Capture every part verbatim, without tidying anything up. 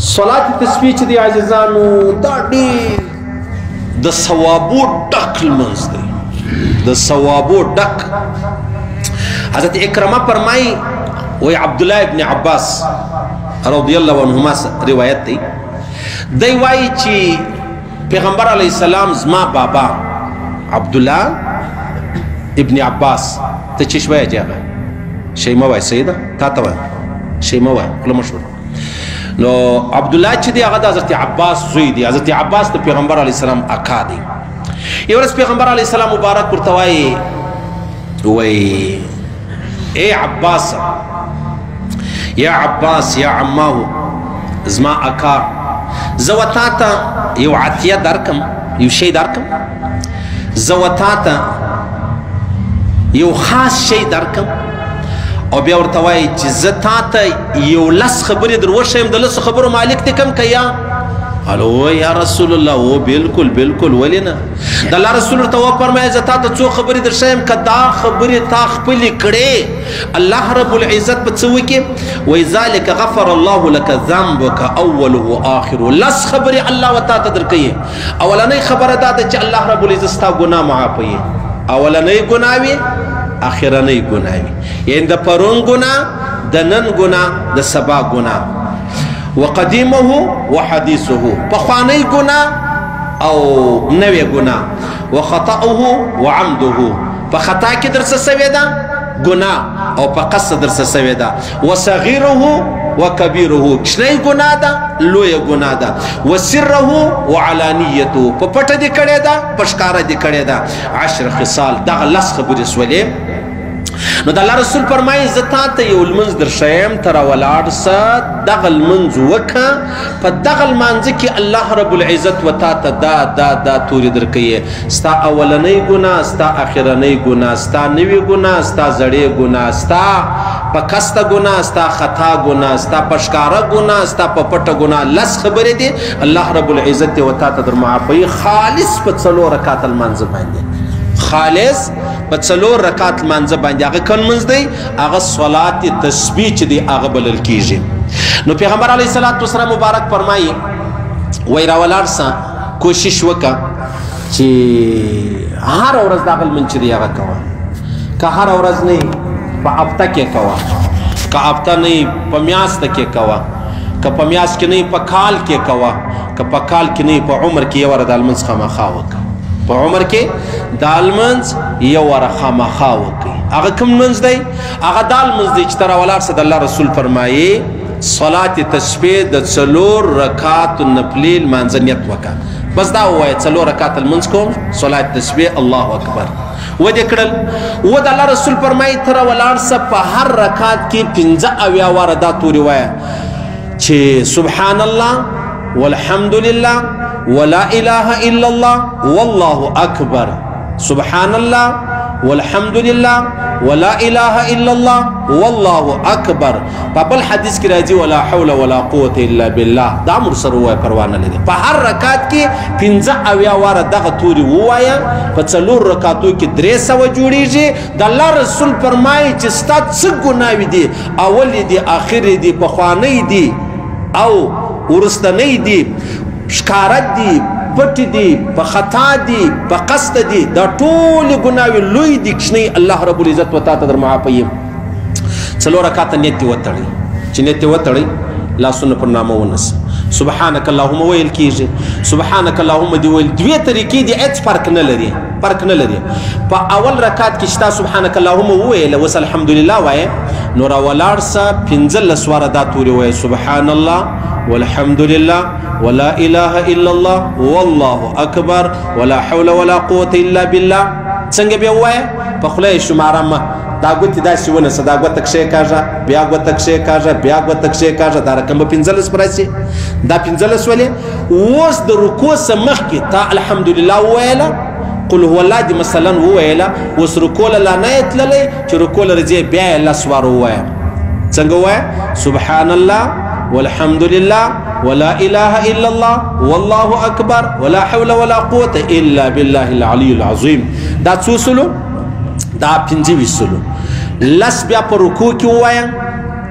صلاة تسبیح چې دی عزیزانو دا ډېر د ثوابو ډک لمونځ دی، د ثوابو ډک. حضرت اکرمه فرمایي وی عبدالله ابن عباس رضی الله عنهما روایت دی، دی وایي چې پیغمبر علیه السلام زما بابا عبدالله ابن عباس ته چې شویه جاغه شی مه وایه سیده تا ته وایه شی مه وایه خوله مشهور. نو عبدالله چې دی هغه د حضرت عباس زوی دی، حضرت عباس د پیغمبر علیه السلام اکا دی. یو ورځ پیغمبر علیه السلام مبارک ورته وایي وایي ای عباس یا عباس یا عماهو زما اکا زه و تا ته یو عطیه درکم، یو شی درکم، زه و تا ته یو خاص شی درکم او بیا ورته وایي چې زه تا ته یو لس خبرې در وښیم، د لسو خبرو مالک دې کم که یا؟ الو یا رسول الله او بالکل بالکل ولې نه؟ د الله رسول ورته وفرمایه زه تا ته څو خبرې در ښیم که دا خبرې تا خپلې کړې الله رب العزت په څه وکړي؟ وایي ذلک غفر الله لک ذنبک اوله و آخره. لس خبرې الله و تا ته درکوي. اولنۍ خبره دا ده چې الله رب العزت ستا ګناه معافوي، اولنۍ ګناه وي اخرنۍ ګناه وي، یعنې د پرون ګناه، د نن ګناه، د سبا ګناه، وقدیمه وحدیثه، پخوانی ګناه او نوی ګناه، وخطأه وعمده، په خطا کې در څه سوې ده ګناه او په قصد در څه سوې ده، وصغیره وکبیره، کوچنی ګناه ده لویه ګناه ده، وسره وعلانیته، په پټه دې کړې ده په ښکاره دې کړې ده. عشر خصال دغه لس خبرې سولې. نو د الله رسول فرمایي زه تا ته یو لمونځ در ښیم ته راولاړ سه دغه لمونځ وکړه، په دغه لمانځه کې الله رب العزت و تا ته دا دا دا تورې درکوي، ستا اولنۍ ګناه، ستا اخرنۍ ګناه، ستا نوې ګناه، ستا زړې ګناه، ستا په کسته ګناه، ستا خطا ګناه، ستا په ښکاره ګناه، ستا په پټه ګناه. لس خبرې دي الله رب العزت دې و تا ته در معافوي خالص په څلور رکعات لمانځه باندې، خالص په څلور رکعات لمانځه باندې. هغه کوم لمونځ دی؟ هغه صلات تسبیح چې دی هغه بلل کیږي. نو پیغمبر علیه الصلاة والسلام مبارک فرمایي وایي راولاړ سه کوشش وکړه چې هره ورځ دغه لمونځ چې دی هغه کوه، که هره ورځ نه په هفته کې کوه، که هفته نه په میاشته کې کوه، که په میاشت کې نه په کال کې کوه، که په کال کې نه په عمر کې یو واره دا لمونځ خامخا وکړه، په عمر کې دا لمونځ یو واره خامخا وکړي. هغه کوم لمونځ دی؟ هغه دا لمونځ دی چې ته راولاړ سه د الله رسول فرمایي صلات تسبیح د څلور رکعاتو نفلي لمانځه نیت وکړه، بس دا ووایه څلور رکعات لمونځ کوم صلات تسبیح الله اکبر و دې کړل. و د الله رسول فرمایي ته راولاړ سه په هر رکعات کې پنځه اویا واره دا تورې وایه چې سبحان الله والحمد لله ولا اله الا الله والله اکبر، سبحان الله والحمد لله ولا اله الا الله والله اکبر. په بل حدیث کې راځي ولا حول ولا قوه الا بالله. دا مر سره وایه پروا نه لري. په هر رکعت کې پنځه اویا واره دغه توري ووایه، په څلور رکعتو کې درې سوه جوړیږي. د الله رسول فرمایي چې ستا څه ګناوې دي، اول دي اخر دي پخوانی دي او وروستنی دي، ښکاره دي پټ دي، په خطا دي، په قصد دي، دا ټولې ګناوې لوی دي کوچنۍ الله رب العزت و تا ته در معافوي. څلور رکعاته نیت دې وتړئ، چې نیت دې وتړئ لاسونه پر نامه ونیسه. سبحانک اللهم ویل کیږي، سبحانک اللهم دې ویل. دوې طریقې دي هېڅ فرق نه لري، فرق نه لري. په اول رکعت کې چې تا سبحانک اللهم وویله اوس الحمدلله وایه، نو راولاړ سه پنځلس واره دا تورې وایه سبحان الله والحمد لله ولا اله الا الله والله اکبر ولا حول ولا قوه الا بالله. څنګه بیا ووایه؟ په خوله یې شماره مه، دا ګوتې داسې ونیسه، دا ګوته کښې کاږه، بیا ګوته کښې کاږه، بیا ګوته کښې کاږه، دا رقم به پنځلس په راشي. دا پنځلس ولې؟ اوس د رکوع څخه مخکې تا الحمدلله وویله، قل هو الله دې مثلا وویله، اوس رکوع له لا نه یې تللی چې رکوع له راځې بیا یې لس واره ووایه. څنګه ووایه؟ سبحان الله والحمد لله ولا اله الا الله والله اکبر ولا حول ولا قوه الا بالله العلي العظيم. دا څو سلو؟ دا پنځه ویشت سلو. لس بیا په رکوع کې ووایه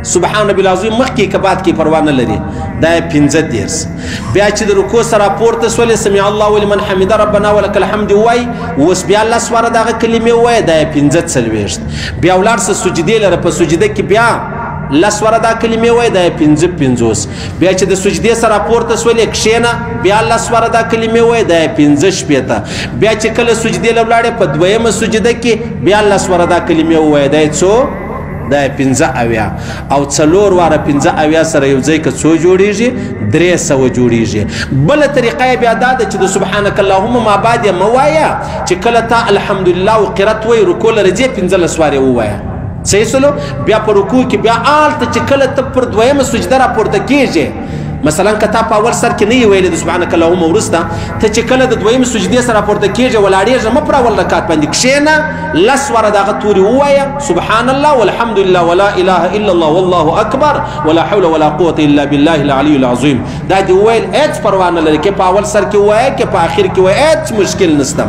سبحان ربي العظیم مخکې که بعد کې پروا نه لري دا یې پنځه دېرس. بیا چې د رکوع سره پورته سولې سمع الله ولمن حمده ربنا ولک الحمد ووایي اوس بیا لس واره دغه کلمې ووایه دا یې پنځه څلوېښت. بیا ولاړ سه سجدې لره په سجده کې بیا لس واره دا کلمې وایي دا یې پنځه پنځوس. بیا چې د سجدې سره پورته سولې کښېنه بیا لس واره دا کلمې وایي دا یې پنځه شپېته. بیا چې کله سجدې له ولاړې په دویمه سجده کې بیا لس واره دا کلمې ووایه دا یې څو دا یې پنځه اویا. او څلور واره پنځه اویا سره یو ځای که څو جوړېږي درې سوه جوړېږي. بله طریقه یې بیا دا ده چې د سبحانک اللهم ما بعد یې مه وایه چې کله تا الحمدلله و قرت وایي رکوع له رځې پنځلس وارې ووایه. صحیح سلو. بیا په رکوع کې بیا هلته چې کله ته پر دویمه سجده راپورته کېږې مثلا که تا په اول سر کې نه یې ویلې د سبحانک اللهم وروسته ته چې کله د دویمې سجدې سره راپورته کېږې ولاړېږه مه پر اول رکعت باندې کښېنه لس واره دغه تورې ووایه سبحان الله والحمد لله ولا اله الا الله والله اکبر ولا حول ولا قوة الا بالله العلي العظیم. دا دې وویل هېڅ پروا نه لري که په اول سر کې ووایه که په آخر کې ووایه هېڅ مشکل نشته.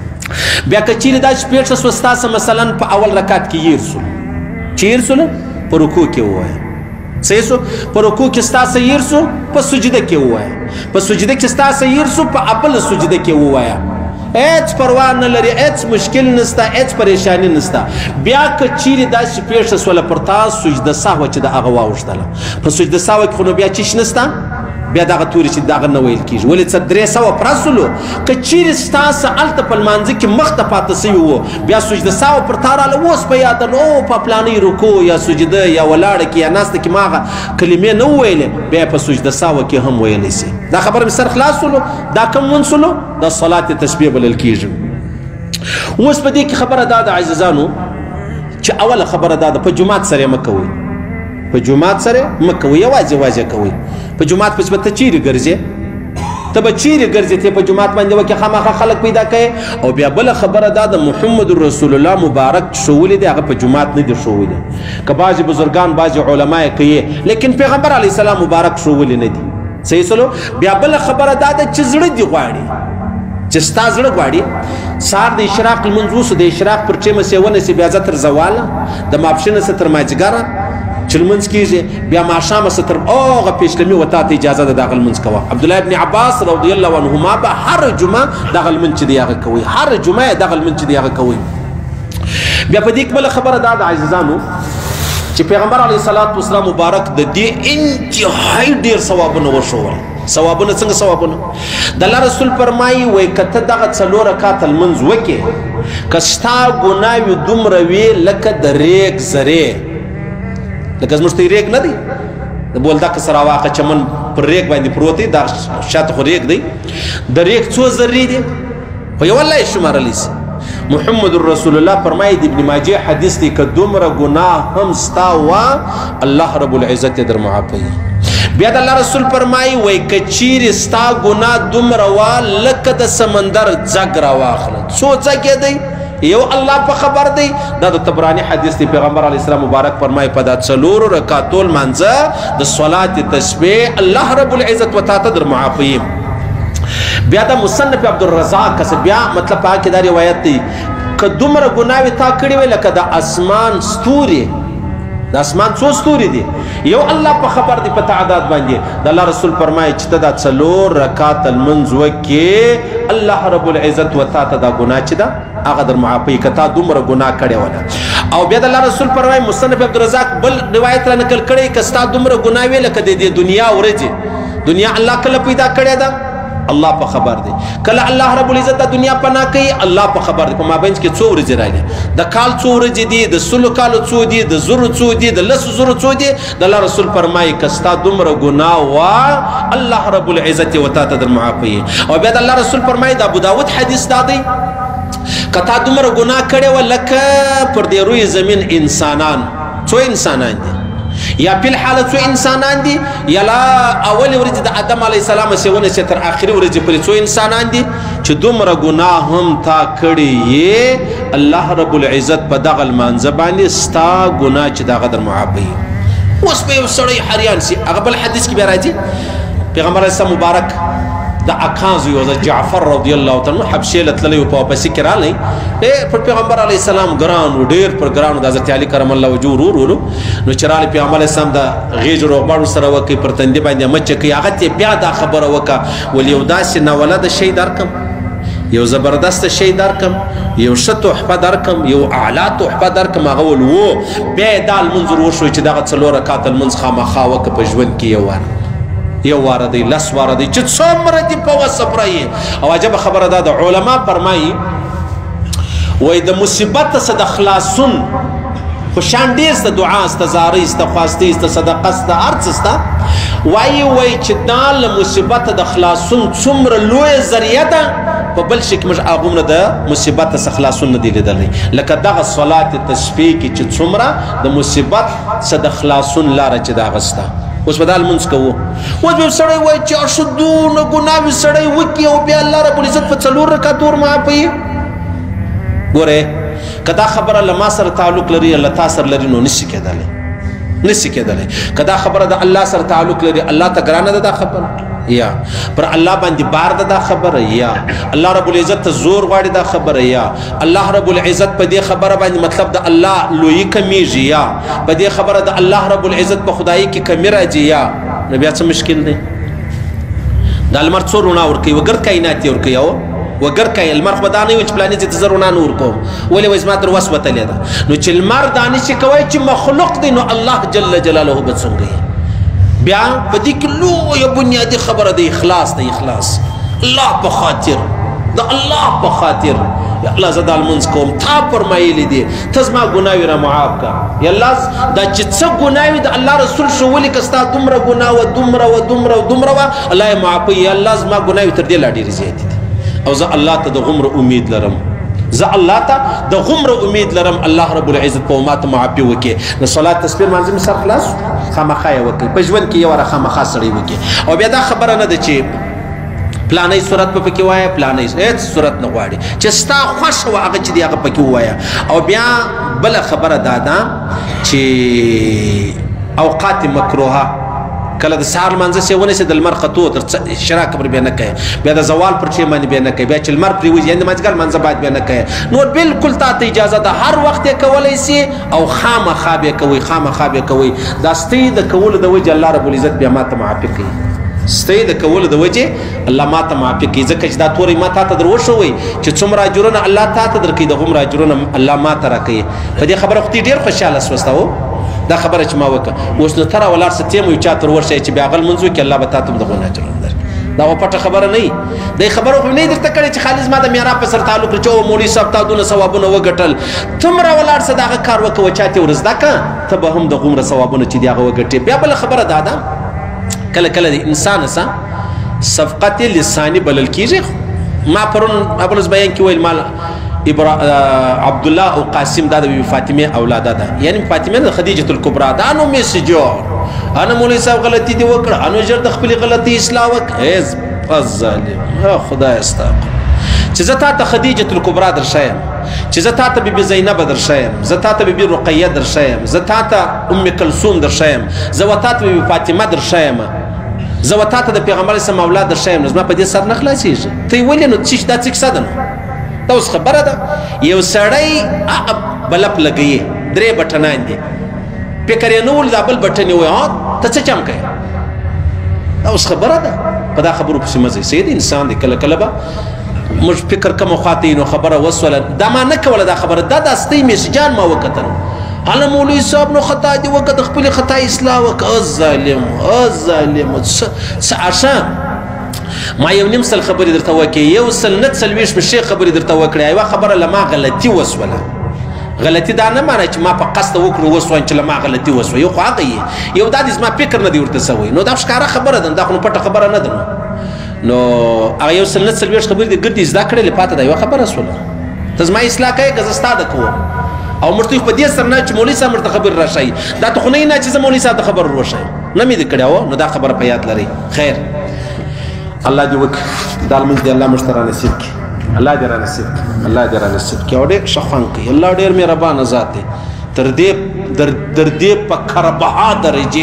بیا که چیرې دا شپېته شوه ستاسو مثلا په اول رکعت کې هیر سو چې هیر سو په رکوع کې ووایه. صحیح سو. په رکوع کې ستاسو هیر سو په سجده کې ووایه. په سجده کې ستاسو هیر سو په اول سجده کې ووایه. هېڅ پروا نه لري هېڅ مشکل نشته هېڅ پریشاني نشته. بیا که چیرې دا شپېته شوله پر تا سجده سهوه چې د هغه واوښتله په سجده سهوه کې خو نو بیا چیش نشته بیا دغه تورې چې دغه نه ویل کېږي ولې څه درې سوه پرسلو. که چیرې ستاسو هلته په لمانځه کې مخته پاته سوي وو بیا سجده سهوه پر تا راله اوس په یاده نو او په پلانۍ رکوع یا سجده یا ولاړه کې یا ناسته کې ما هغه کلمې نه وویلې بیا په سجده سهوه کې هم ویلی سي. دا خبره مې سر خلاص سولو. دا کوم ونسولو دا صلات تسبیح بلل کېږي. اوس په دې کې خبره دا ده عزیزانو چې اوله خبره دا ده په جومات سره یې مه کوئ. په جومات سره مه کوئ یوازې یوازې کوئ. په جومات پسې به ته چیرې ګرځې ته به چیرې ګرځې ته په جومات باندې وکې خامخا خلک پیدا کوې. او بیا بله خبره دا د محمد رسول الله مبارک ښوولي دی هغه په جومات نه دي ښوولي. که بعضې بزرګان بعضې علما یې کوي لیکن پیغمبر علیه السلام مبارک ښوولي نه دي. صحیح سلو. بیا بله خبره دا ده چې زړه دې غواړي چې ستا زړه غواړي سهار د اشراق لمونځ وسو د اشراق پر ټیمه سې ونیسې بیا ځه تر زواله د ماپښینه څه تر ماجګره چې لمونځ کېږي بیا ماښامه څه تر هغه پیشلمي و تا ته اجازه ده دغه لمونځ کوه. عبدالله ابن عباس رضی الله عنهما به هر جمعه دغه لمونځ چې دی هغه کوئ هر جمعه یې دغه لمونځ چې دی هغه کوئ. بیا په دې کې بله خبره دا ده عزیزانو چې پیغمبر علیه الصلاة والسلام مبارک د دې انتهایی ډېر ثوابونه وښول. ثوابونه څنګه ثوابونه؟ د الله رسول فرمایي وایي که ته دغه څلور رکعته لمونځ وکړې که ستا ګناوې دومره وي لکه د ریګ زرې لکه زموږ ته ریګ نه دی د بولدک سره واقع چمن پر ریګ باندې پروت دی دا شاته خو ریګ دی د ریګ څو ذرې دي خو یو الله یې شمارلی سي. محمد رسول الله فرمایي د ابن ماجه حدیث دی که دومره ګناه هم ستا وه الله رب العزت یې در معافوي. بیا د الله رسول فرمایي وایي که چیرې ستا ګناه دومره وه لکه د سمندر ځګ راواخله څو ځګ یې دی یو الله په خبر دی. دا د طبراني حدیث دی. پیغمبر علیه السلام مبارک فرمایي په دا څلورو رکعتو لمانځه د صلات تسبیح الله رب العزت و تا ته در معافوي. بیا د مصنف عبدالرزاق کس بیا مطلب په کې دا روایت دی که دومره ګناوې تا کړې وې لکه د اسمان ستوري د اسمان څو ستوري دي یو الله په خبر دی په تعداد باندې. د الله رسول فرمایي چې ته دا څلور رکعته لمونځ وکړې الله رب العزت و تا ته دا ګناه چې ده هغه در معافوي که تا دومره ګناه کړې وله. او بیا د الله رسول فرمایي مصنف عبدالرزاق بل روایت را نقل کړی که ستا دومره ګناه وې لکه د دې دنیا ورځې دنیا الله کله پیدا کړې ده الله په خبر دی. کله الله رب العزت د دنیا پناه کوي الله په خبر دی. په مابینځ کې څو ورځې راغلي د کال څو ورځې دي د سلو کالو څو دي د زرو څو دي د لسو زرو څو دي د الله رسول فرمایي که ستا دومره ګناه وه الله رب العزت یې ورته در معافوي. او بیا د الله رسول فرمایي د ابو داود حدیث دا دی که تا دومره ګناه کړې وه لکه پر دې روی زمین انسانان څو انسانان دي یا په حالت څو انسانان دي یا لا اول ورځ د آدم علی السلام سیونه چې تر اخري ورځ پورې څو انسانان دي چې دومره ګناه هم تا کړی یې الله رب العزت په دغه لمانځه باندې ستا ګناه چې دغه در معافوي. اوس به یو سړی حریان سي هغه بل حدیث کې بیا راځي پیغمبر اسلام مبارک د اکازو یو جعفر رضی الله تعالی عنہ حبشه لتللی په واپس کې رالی ډېر پر پیغمبر علی السلام ګران ډېر پر ګران د حضرت علی کرم الله وجهه ورو نو چرال پیغمبر السلام د غیج روغبړ سره وکي پر تندې باندې مچ کوي هغه ته بیا دا خبره وکا ولې وداس نه ولد شي درکم یو زبردست شي درکم یو ښه تحفه درکم یو اعلی تحفه درکم هغه ول وو بیا دا المنظر وشو چې دغه څلور رکعات المنځ خامخا وکه په ژوند کې یو واره یو واره دی لس واره دی چې څومره دي په وصف رایې او عجب خبره ده د علما فرمایي وای د مصیبت څخه د خلاصون خو شان ډېر سته دعا سته زارۍ سته خواستې سته صدقه سته هر څه سته وایي وایي چې دا له مصیبت د خلاصون څومره لویه ذریعه ده په بل شي کې موږ هغومره د مصیبت څخه خلاصون نه دی لیدلی لکه دغه صلات تشفیع کې چې څومره د مصیبت څخه د خلاصون لاره چې د هغه سته اوس به دا لمونځ کوو اوس به سړی وایي چې اشدونه ګناوې سړی وکړي او بیا الله رب العزت په څلور رکعت ور معافوي ګورې که دا خبره له ما سره تعلق لري الله تا سره لري نو نشي کېدلی نشي کېدلی که دا خبره د الله سره تعلق لري الله ته ګرانه ده دا خبره یا پر الله باندې بار ده دا خبره یا الله رب العزت ته زور غواړي دا خبره یا الله رب العزت په دې خبره باندې مطلب د الله لوی کمیږي یا په دې خبره د الله رب العزت په خدای کې کمی راځي یا نو بیا څه مشکل دی دا لمر څو رڼا ورکوي وګر کائنات یې ورکوي او وګر کای المر خو دا نه وي چې پلانې چې زرونه نور کوم ولې وای زما تر وس وتلې ده نو چې المر دانش کوي چې مخلوق دی نو الله جل جلاله به څنګه بیا په دې کې لویه بنیادي خبره د اخلاص د اخلاص الله په خاطر د الله په خاطر یا الله زه دا لمونځ کوم تا فرمایلی دي ته زما ګناوې را معاف کړه یا الله دا چې څه ګناوې د الله رسول ښوولي که ستا دومره ګناه وه دومره وه دومره و دومره وه الله یې معافوي یا الله زما ګناوې تر دې لا ډېرې زیاتې دي او زه الله ته د غمره امید لرم زه الله ته د غمره امید لرم الله رب العزت په ما ته معافي وکړي د صلات تسبیح مانځه مې سر خلاص خامخا یې وکړي په ژوند کې یو واره خامخا سړی وکړي او بیا دا خبره نه ده چې پلانې صورت په پکې وایه پلانې هېڅ صورت نه غواړي چې ستا خوښ وه هغه چې دی هغه پکې ووایه او بیا بله خبره دا ده چې اوقات مکروهه کله د سهار لمانځه سې ونیسې د لمر ختو تر شراکه پر بیا نه کوي بیا د زوال پر چې باندې بیا نه کوي بیا چې لمر پرېوځي یعنې د مازدیګر لمانځه باید بیا نه کوي نور بالکل تا ته اجازه ده هر وخت یې کولی سي او خامخا بیا کوئ خامخا بیا کوئ دا ستۍ د کولو د وجې الله رب العزت بیا ما ته معافي کوي ستۍ د کولو د وجې الله ما ته معافي کوي ځکه چې دا توری ما تا ته در وښوئ چې څومره اجرونه الله تا ته درکوي د غومره اجرونه الله ما ته راکوي په دې خبره خو ډېر خوشحاله سوسته و دا خبره چې ما وکړه اوس نو ته راولاړ شه تیم یو چا تر ورشئ چې بیا هغه لمونځ وکړي الله به تا ته هم دغونه اجرونه درکړي دا خو پټه خبره نه وي دی خبره خو نه درته کړې چې خالص ما د میراب په سره تعلق لري چې او مولوي صاحب تا دونه ثوابونه وګټل ته هم راولاړ شه د هغه کار وکړه چا ته ور زده کړه ته به هم د غومره ثوابونه چې دي هغه وګټې بیا بله خبره دا ده کله کله د انسان سه صفقت لساني بلل کېږي ما پرون ابوالز بیان کې ویل مال ابرا عبدالله او قاسم دا د بی فاطمه اولاده ده یعنی فاطمه د خدیجه الکبرى دا نو میسجور انا مولوی صاحب غلطی دی وکړه انو جر د خپل غلطی اصلاح وکړه از الظالم یا خدای استغفر چې زه تا ته خدیجه الکبرى در شایم چې زه تا ته بیبي زینب در شایم زه تا ته بیبي رقیه در شایم زه تا ته ام کلثوم در شایم زه و تا ته بیبي فاطمه در شایم زه و تا ته د پیغمبر اسلام اولاد در شایم نو زما په دې سر نه خلاصېږي ته یې ولې نو چې دا څه کیسه ده نو دا اوس خبره ده یو سړی بلپ لګوي درې بټنان دي فکر یې نه ول دا بل بټن یې وایي ته څه چم کوې دا اوس خبره ده په دا خبرو پسې مه ځئ سید انسان دی کله کله به موږ فکر کومه خواته نو خبره وسوله دا ما نه کوله دا خبره دا د ستۍ میسجان ما وکتل هله مولوي صاحب نو خطا دي وکړه خپلې خطا اصلاح وکړه الظالم الظالم څه اشه ما یو نیم سل خبرې درته وکړې یو سل نه څلوېښت مې شی خبرې درته وکړې یوه خبره له ما غلطي وسوله غلطي دا نه معنی چې ما په قصده وکړو وسوه چې له ما غلطي وسوه یو خو هغه یې یو دا دې زما فکر نه دی ورته سوی نو دا ښکاره خبره ده دا خو نو پټه خبره نه ده نو هغه یو سل نه څلوېښت خبرې دې ګردې زده کړلې پاته دا یوه خبره سوله ته زما اصلاح کوې که زه ستا ده کوم او موږ ته په دې سره نه چې مولوي صاحب موږ ته خبرې راشئ دا ته خو نه نه چې زه مولوي صاحب ته خبر وښیم نه مې دې کړی و نو دا خبره په یاد لرئ خیر الله دې وکړي دا لمونځ دې الله موږ ته رانصیب کړي الله دې رانصیب کړي الله دې رانصیب کړي او ډېر ښه خوند کوي الله ډېر مهربانه ذات دی تر دې در دې په کربها درجې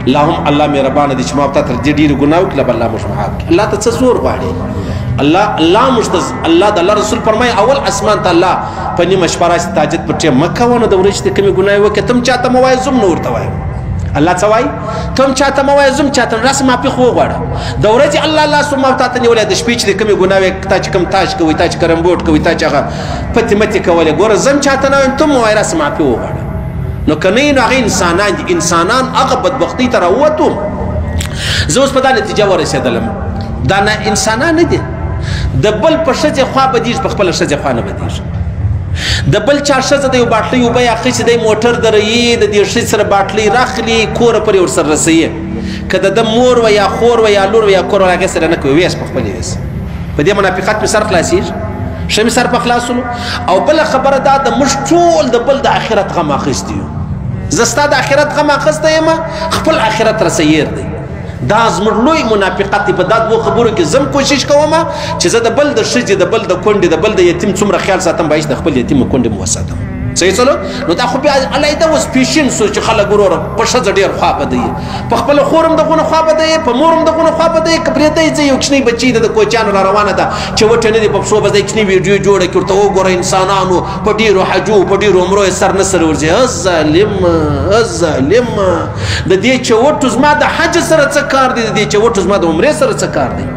اللهم الله مهربانه دي چې ما ته تر دې ډېرې ګناه وکړله به الله موږ معاف کړي. الله ته څه زور غواړي؟ الله الله موږ ته الله د الله رسول فرمایي اول اسمان ته الله په نیمه شپه راشي تهجد پر ټیم مه کوه نو د ورځې چې کومې ګناه یې وکړې ته هم چاته مه وایه زه هم نه ورته وایم. الله څه وایي؟ ته هم چاته مه وایه زه هم چاته نه راسه معافي خو وغواړه. د ورځې الله الله سو ما تاته نیولی د شپې چې د کومې ګناه وې تا چې کوم تاج کوئ تا چې کرمبوټ کوئ تا چې هغه پتې متې کولې ګوره زه هم چاته نه وایم ته هم ووایه راسه معافي وغواړه. نو که نه نو هغه انسانان دي انسانان هغه بدبختۍ ته راووتو. زه اوس په دا نتیجه ورسېدلم دا نه انسانان نه دي د بل په ښځې خوا بدېږي په خپله ښځې خوا نه بدېږي. د بل چا ښځه د یو باټلۍ اوبه یا اخیستې دی موټر دروي د دې ښځې سره باټلۍ راخلي کوره پورې ورسره رسوي که د ده مور وه یا خور وه یا لور وه یا کور وه هغې سره نه کوي ویس په خپلې ویس په دې منافقت مې سر خلاصېږي ښه مې سر په خلاصولو. او بله خبره دا د موږ ټول د بل د آخرت غم اخیستی یو. زه ستا د آخرت غم اخیستی یم خپل آخرت رسیر دی. دا زموږ لوی منافقت دی. په دا دوو خبرو کې زه کوشش کوم چې زه د بل د ښځې د بل د کونډې د بل د یتیم څومره خیال ساتم باید د خپل یتیم کونډې مو وساتم. صحیح چلو نو دا خو بیا علیحده اوس پیشین سو چې خلک وروره په ښځه ډېر خوا بده یي په خپله خور هم دغونه خوا بده یي په مور هم دغونه خوا بده یي که پرېږدی ځه یو کوچنی بچی د کوچیانو را روانه ده چې وټې نه دي په پښو به ځای کوچني ویډیو جوړه کړي ورته وګوره انسانانو په ډېرو حجو په ډېرو عمرو یې سر نه سره ورځي. الظالمه الظالمه د دې چوټو زما د حج سره څه کار دی د دې چوټو زما د عمرې سره څه کار دی.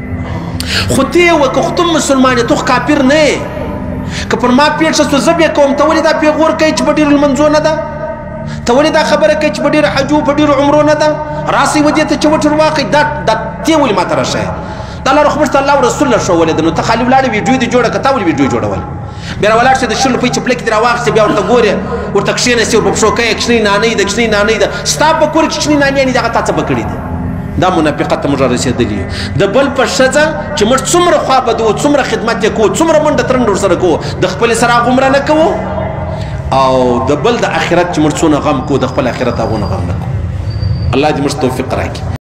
خو ته یې وکه خو ته مسلمان یې ته خو کافر نه یې که پر ما پیښه شوه زه بیا کوم ته ولې دا پیغور کوي چې په ډېرو لمنځو نه ده ته ولې دا خبره کوي چې په ډېرو حجو په ډېرو عمرو نه ده راسئ و دې ته چوټ ور واخئ دا دا ته ولې ماته راښیه دا الله خو موږ ته الله او رسول الله ښوولی ده نو ته خالي ولاړې ویډیو دې جوړه که تا ولې ویډیو جوړول بیا راولاړ شې د شل روپۍ چپلۍ کې دې راواخیستې بیا ورته ګورې ورته کښېنستې ور په پښو کوې کوچنۍ نانۍ ده کوچنۍ نانۍ ده ستا په کور کې کوچنۍ نانیانې دي هغه تا څه به کړي دي. دا منافقت ته موږ را رسېدلي یو د بل په ښځه چې موږ څومره خوابد وو څومره خدمت یې کوو څومره منډه ترنډه ورسره کوو د خپلې سره هغومره نه کوو او د بل د آخرت چې موږ څونه غم کوو د خپل آخرت هغونه غم نه کوو. الله دې موږ توفیق راکړي.